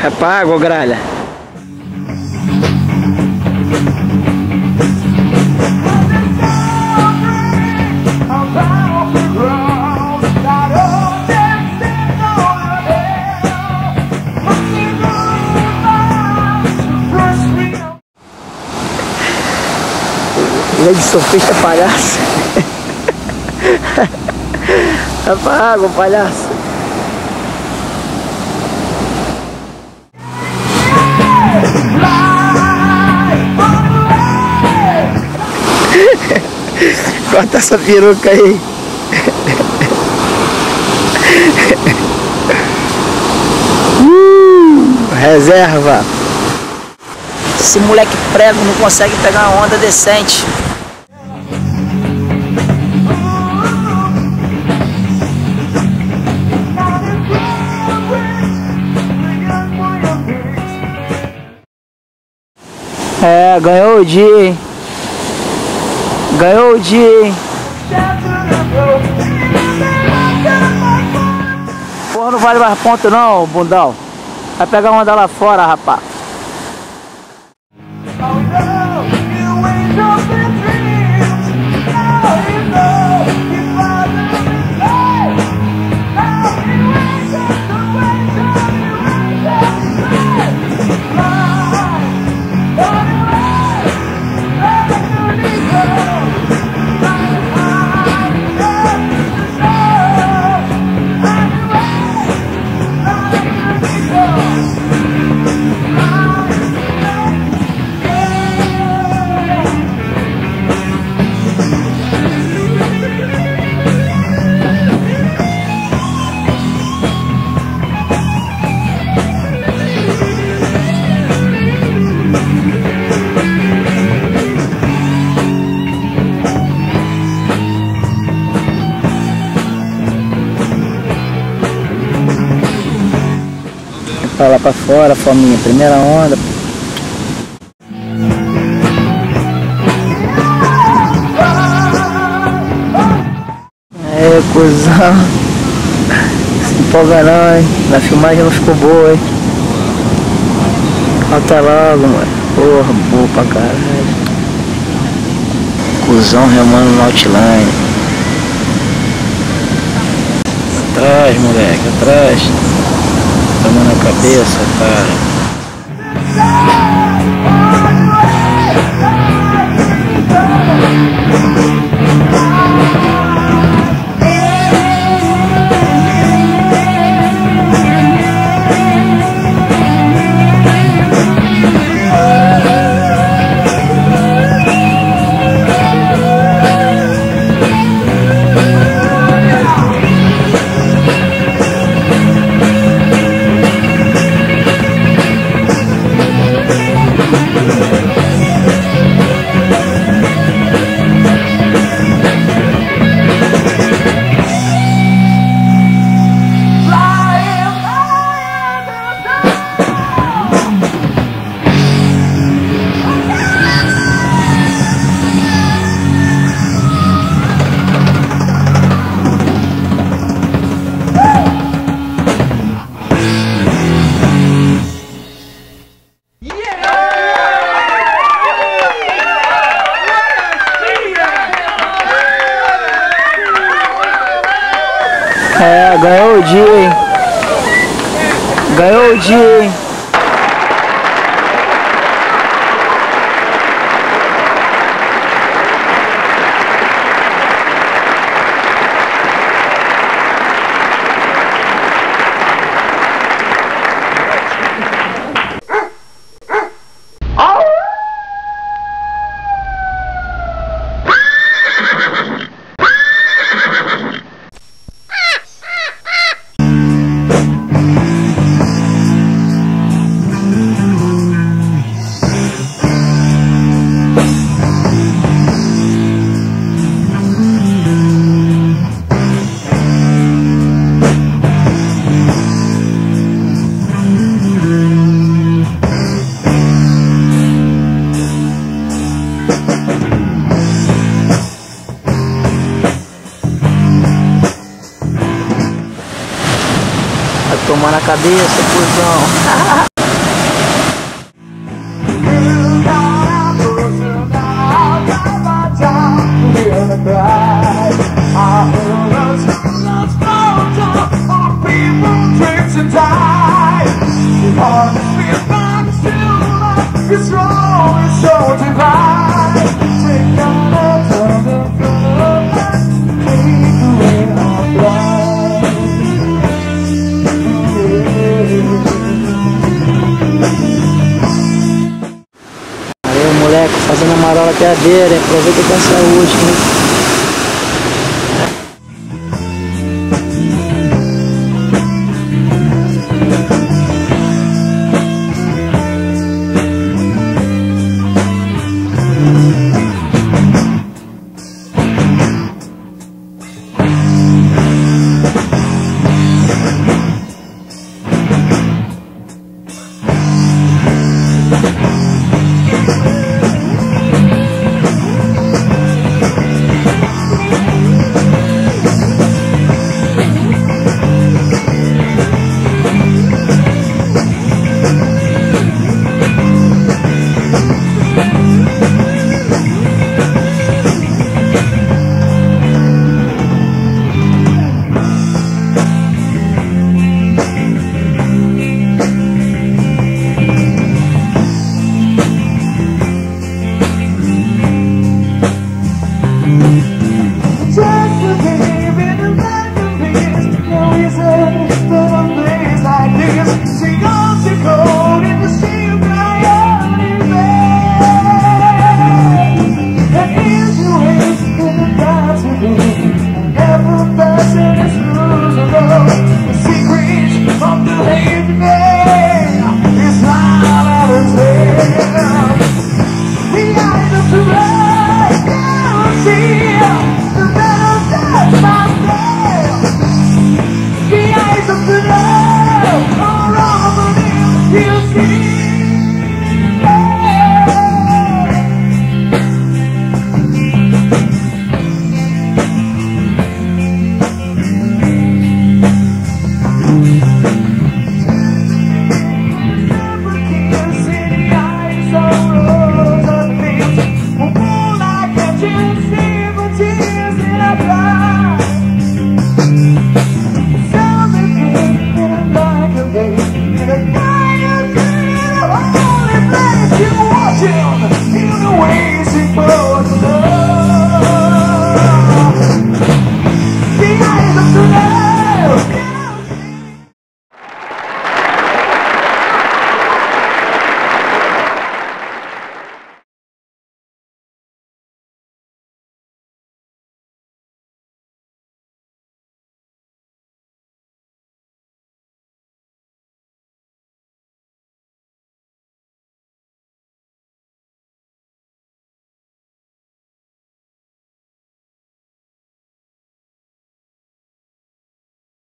É pra água, gralha. Ele é de surfista, palhaço. É pra água, palhaço. Corta essa peruca aí. Reserva. Esse moleque prego não consegue pegar uma onda decente. É, ganhou o dia, hein? Ganhou o dia, hein? Porra, não vale mais ponto não, bundão. Vai pegar uma onda lá fora, rapaz. Pra lá pra fora, fominha, primeira onda. É, cuzão. Se empolga não, hein? Na filmagem não ficou boa, hein? Até logo, mano. Porra, boa pra caralho. Cuzão remando no outline. Atrás, moleque, atrás. Toma na cabeça, cara. É, ganhou o dia, hein? Ganhou o dia, hein? Vai tomar na cabeça, cuzão. marola que é a beira, aproveita com a saúde, hein?